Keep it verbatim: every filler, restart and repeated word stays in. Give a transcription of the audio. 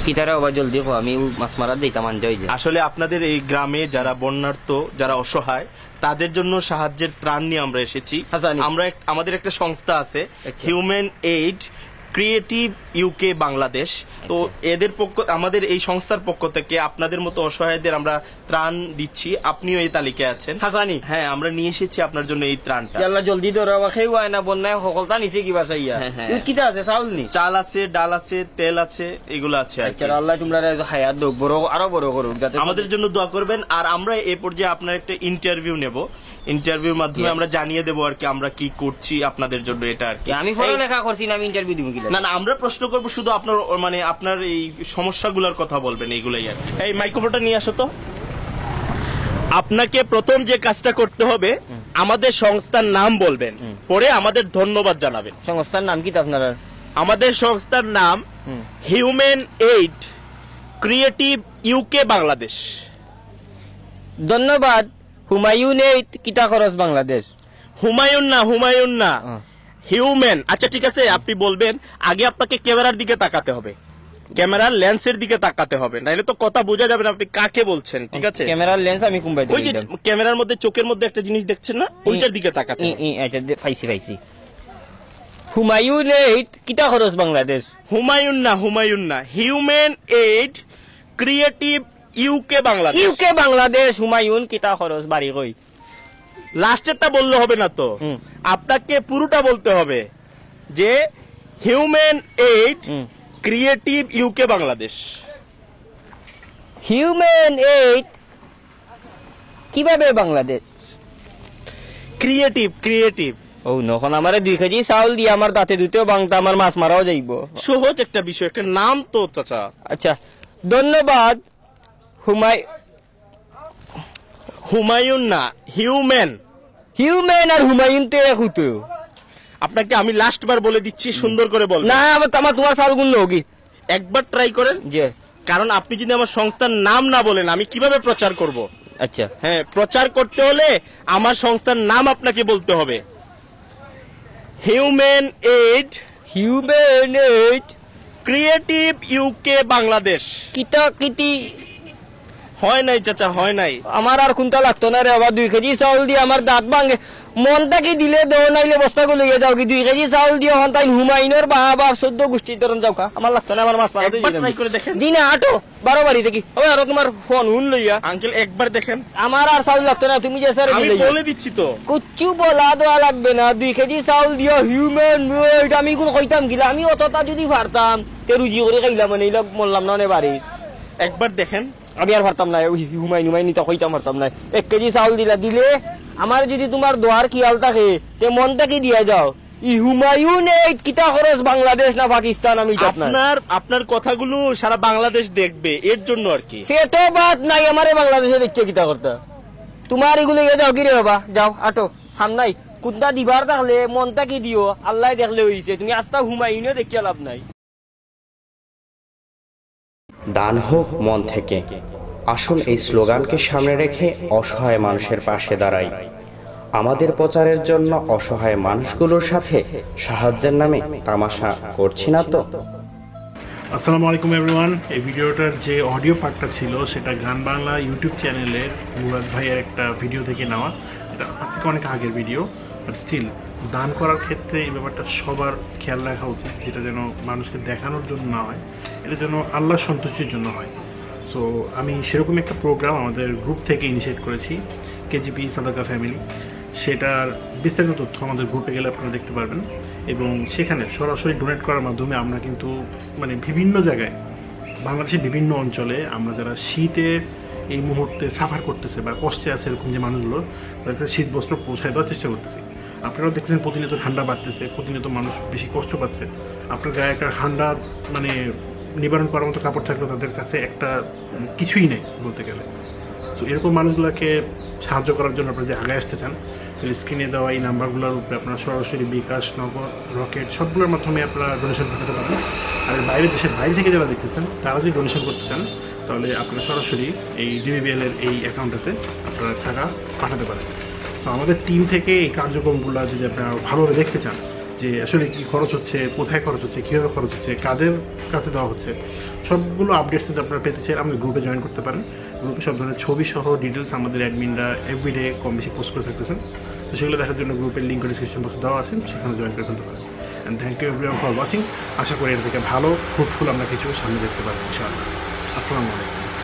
কিতারা ওবা জলদি কো আমি মাছ মারার দিতাম আনজয় যে আসলে আপনাদের এই গ্রামে যারা বন্যার্ত যারা অসহায় তাদের জন্য সাহায্যের ত্রাণ নিয়ে আমরা এসেছি। আমরা আমাদের একটা সংস্থা আছে human aid creative UK Bangladesh. তো এদের পক্ষ আমাদের এই সংস্থার পক্ষ থেকে আপনাদের মতো অসহায়দের আমরা ত্রাণ দিচ্ছি। আপনিও এই তালিকায় আছেন হাসানি। হ্যাঁ, আমরা নিয়ে এসেছি আপনার জন্য এই ত্রাণটা। আল্লাহ জলদি ধরে খেয়ে হয় না বন্যায় সকলটা নিচে কিবা চাইয়া। কিটা আছে চাউল নি চাল আছে ডাল আছে তেল আছে এগুলো আছে। আল্লাহ তোমরা হায়াত দোক বড় আরো বড় করুক যাতে আমাদের জন্য দোয়া করবেন। আর আমরা এই পর্যায়ে আপনার একটা ইন্টারভিউ নেব। ইন্টারভিউর মাধ্যমে আমরা জানিয়ে দেবো আর কি আমরা কি করছি আপনাদের জন্য। এটা আর কি আমি পড়ালেখা করছি না, আমি ইন্টারভিউ দিব কি না না আমরা প্রশ্ন করবো শুধু আপনার মানে আপনার এই সমস্যাগুলোর কথা বলবেন এইগুলাই আর কি। এই মাইক্রোফোনটা নিয়ে আসো তো। আপনাকে প্রথম যে কাজটা করতে হবে আমাদের সংস্থার নাম বলবেন, পরে আমাদের ধন্যবাদ জানাবেন। সংস্থার নাম কি আপনার? আমাদের সংস্থার নাম human aid creative UK Bangladesh. ধন্যবাদ। হুমায়ুন এইড কিটা খরচ বাংলাদেশ। হুমায়ুন না হুমায়ুন না হিউম্যান। আচ্ছা ঠিক আছে, আপনি বলবেন। আগে আপনাকে ক্যামেরার দিকে তাকাতে হবে, ক্যামেরার লেন্সের দিকে তাকাতে হবে, নাহলে তো কথা বোঝা যাবে না আপনি কাকে বলছেন। ঠিক আছে, ক্যামেরার লেন্স আমি কোনবাই ওই যে ক্যামেরার মধ্যে চোখের মধ্যে একটা জিনিস দেখছেন না, ওইটার দিকে তাকাতে হবে। আচ্ছা পাইছি পাইছি। হুমায়ুন এইড কিটা খরচ বাংলাদেশ। হুমায়ুন না হুমায়ুন না human aid creative UK Bangladesh. UK Bangladesh Humayun কিটা খরচ বাড়ি কই। লাস্টেরটা বললে হবে না তো, আপনাকে পুরোটা বলতে হবে যে human aid creative UK Bangladesh. Human aid কিভাবে বাংলাদেশ ক্রিয়েটিভ ক্রিয়েটিভ। ও নখন আমারে দুই কেজি চাউল দিয়ে আমার দাঁতে দুতেও বাংতা আমার মাছ মারাও যাইব। সহজ একটা বিষয়, একটা নাম তো চাচা। আচ্ছা ধন্যবাদ। হুমায় হুমায়ুন না হিউম্যান। হিউম্যান আর হুমায়ুন তো এক হতো। আপনাকে আমি লাস্ট বার বলে দিচ্ছি, সুন্দর করে বলবেন। না আমার তোমার চাউল গুণ হোক একবার ট্রাই করেন। যে কারণ আপনি যদি আমার সংস্থার নাম না বলেন আমি কিভাবে প্রচার করব। আচ্ছা হ্যাঁ, প্রচার করতে হলে আমার সংস্থার নাম আপনাকে বলতে হবে। Human aid human aid creative UK Bangladesh. কিটা কিটি হয় নাই চাচা, হয় নাই। আমার আর কোনটা লাগতো না রে বাবা। দুই কেজি চাউল দিয়ে আমার দাঁত ভাঙে। মনটা কি দিলে দেও নাইলে বস্তাকে লইয়া যাও কি। দুই কেজি চাউল দিয়ে হন তাই হুমায়ুনের বাবা চোদ্দ গোষ্ঠীর ধরন যাও খা। আমার লাগতো না, আমার মাছ মারা দিনে আটো বারো বাড়ি দেখি আর তোমার ফোন হুন লইয়া। আঙ্কেল একবার দেখেন, আমার আর চাউল লাগতো না। তুমি যে স্যার বলে দিচ্ছি তো কুচ্ছু বলা দেওয়া লাগবে না। দুই কেজি চাউল দিয়া হিউম্যান এইড আমি কোন কইতাম গিলা। আমি অতটা যদি পারতাম তে রুজি করে খাইলাম মানে এইলা মরলাম না অনেক বাড়ি। একবার দেখেন। আমি আর পারতাম না হুমায়ুন হুমায়ুন তো কইতাম পারতাম না। এক কেজি চাউল দিলা দিলে আমার যদি তোমার দোয়ার খেয়াল থাকে তে মনটা কি দিয়া যাও। ই হুমায়ুন এইড কিটা খরচ বাংলাদেশ না পাকিস্তান। আমি আপনার আপনার কথাগুলো সারা বাংলাদেশ দেখবে, এর জন্য আর কি। সেটো বাদ নাই, আমারে বাংলাদেশে দেখছে কিটা করতে। তোমার এগুলো ইয়ে যাও কি রে বাবা, যাও আটো হাম নাই। কোনটা দিবার থাকলে মনটা কি দিও, আল্লাহ দেখলে হইছে। তুমি আস্তা হুমায়ুনও দেখিয়া লাভ নাই। দান হোক মন থেকে। আসুন এই স্লোগানকে সামনে রেখে অসহায় মানুষের পাশে দাঁড়াই। আমাদের প্রচারের জন্য অসহায় মানুষগুলোর সাথে সাহায্যের নামে তামাশা করছি না তো। আসসালামু আলাইকুম এভরিওয়ান। এই ভিডিওটার যে অডিও পার্টটা ছিল সেটা গান বাংলা ইউটিউব চ্যানেলের মুরাদ ভাইয়ের একটা ভিডিও থেকে নেওয়া। এটা আজ থেকে অনেক আগের ভিডিও, বাট স্টিল দান করার ক্ষেত্রে এই ব্যাপারটা সবার খেয়াল রাখা উচিত, যেটা যেন মানুষকে দেখানোর জন্য না হয়, এটা যেন আল্লাহর সন্তুষ্টির জন্য হয়। সো আমি সেরকম একটা প্রোগ্রাম আমাদের গ্রুপ থেকে ইনিশিয়েট করেছি, কেজিপি সাদাকা ফ্যামিলি। সেটার বিস্তারিত তথ্য আমাদের গ্রুপে গেলে আপনারা দেখতে পারবেন। এবং সেখানে সরাসরি ডোনেট করার মাধ্যমে আমরা কিন্তু মানে বিভিন্ন জায়গায় বাংলাদেশের বিভিন্ন অঞ্চলে আমরা যারা শীতে এই মুহূর্তে সাফার করতেছে বা কষ্টে আছে এরকম যে মানুষগুলো, তাদের শীত বস্ত্র পৌঁছায় দেওয়ার চেষ্টা করতেছি। আপনারাও দেখতেছেন প্রতিনিয়ত ঠান্ডা বাড়তেছে, প্রতিনিয়ত মানুষ বেশি কষ্ট পাচ্ছে। আপনার গায়ে একটা ঠান্ডা মানে নিবারণ করার মতো কাপড় থাকলেও তাদের কাছে একটা কিছুই নেই বলতে গেলে। সো এরকম মানুষগুলোকে সাহায্য করার জন্য আপনারা যে আগে আসতে চান, স্ক্রিনে দেওয়া এই নাম্বারগুলোর উপরে আপনারা সরাসরি বিকাশ, নগদ, রকেট সবগুলোর মাধ্যমে আপনারা ডোনেশন পাঠাতে পারবেন। আর বাইরে দেশের বাইরে থেকে যারা দেখতেছেন তারা যদি ডোনেশন করতে চান তাহলে আপনারা সরাসরি এই ডিবিবিএল এর এই অ্যাকাউন্টটাতে আপনারা টাকা পাঠাতে পারেন। তো আমাদের টিম থেকে এই কার্যক্রমগুলো যদি আপনারা ভালোভাবে দেখতে চান যে আসলে কি খরচ হচ্ছে, কোথায় খরচ হচ্ছে, কীভাবে খরচ হচ্ছে, কাদের কাছে দেওয়া হচ্ছে, সবগুলো আপডেটস যদি আপনারা পেতে চান আমাদের গ্রুপে জয়েন করতে পারেন। গ্রুপে সব ধরনের ছবি সহ ডিটেলস আমাদের অ্যাডমিনরা এভরিডে কম বেশি পোস্ট করে থাকতেছেন। তো সেগুলো দেখার জন্য গ্রুপের লিঙ্ক ডিসক্রিপশন বক্সে দেওয়া আছে, সেখানে জয়েন করে ফেলতে পারেন। And thank you everyone for watching. আশা করি এর থেকে ভালো ফ্রুটফুল আমরা কিছু সামনে দেখতে পারবো ইনশাআল্লাহ। আসসালামু আলাইকুম।